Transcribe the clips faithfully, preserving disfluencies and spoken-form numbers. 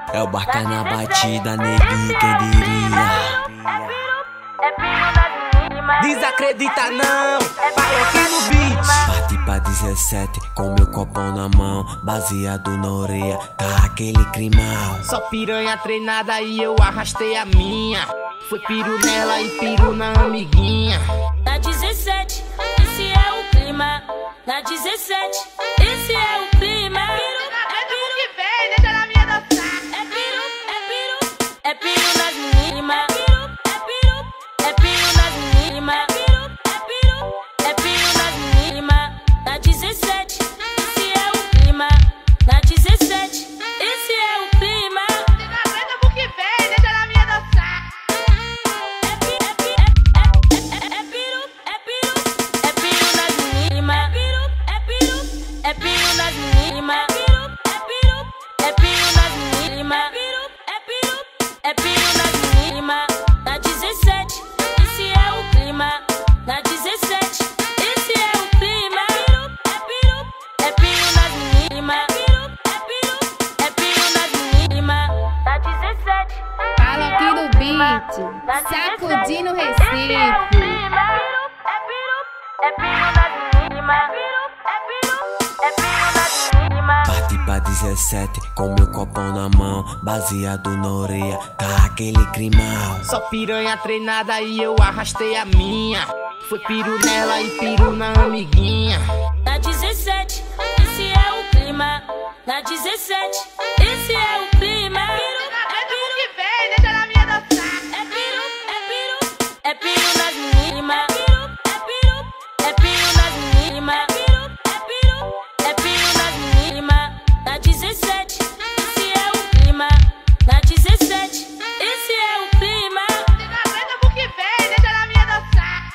É o BarcaNaBatida, neguinho, quem diria? Desacredita não, Palok no beat. Parti pra dezessete, com meu copão na mão, baseado na orelha, tá aquele climão. Só piranha treinada e eu arrastei a minha. Foi piru nela e piru na amiguinha. Na dezessete, esse é o clima. Na dezessete, esse é o clima. É piru que vem, deixa na minha dançar. É piru, é piru, é piru nas meninas. É piru, é piru nas meninas. É piru, é piru nas meninas. Na dezessete, esse é o clima. Na dezessete, esse é o clima. É piru que vem, deixa na minha dançar. É piru, é piru, é piru nas meninas. É piru, é piru nas meninas. É piru, é piru nas meninas. É piru, é piru nas meninas. Na dezessete, esse é o clima. Na dezessete, esse é o clima. É piru, é piru nas meninas. É piru, é piru nas meninas. Na dezessete, Palok no beat, sacudindo o Recife. é piru, é piru nas meninas. É piru, é piru nas meninas. Parti pra dezessete, com meu copão na mão, baseado na orelha, tá aquele climão. Só piranha treinada e eu arrastei a minha. Foi piru nela e piru na amiguinha. Na dezessete, esse é o clima. Na dezessete, esse é o clima. É piru que vem, deixa na minha dançar. É piru, é piru, é piru nas meninas. É piru, é piru nas meninas. É piru, é piru nas meninas. Na dezessete, esse é o clima. Na dezessete, esse é o clima. É piru que vem, deixa na minha dançar.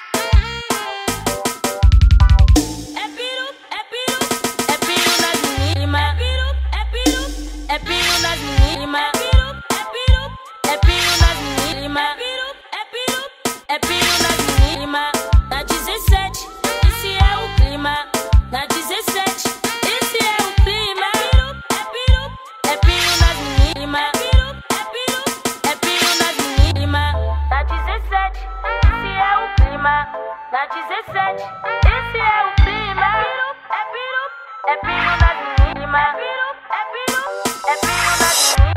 É piru, é piru, é piru nas meninas. É piru, é piru nas meninas. É piru, é piru nas meninas. É piru, é piru nas meninas. Na dezessete, esse é o clima. Na dezessete, esse é o clima. É piru, é piru nas meninas. É piru, é piru nas meninas. Na dezessete, esse é o clima. Na dezessete, esse é o clima. É piru, é piru nas meninas. É piru, é piru nas meninas.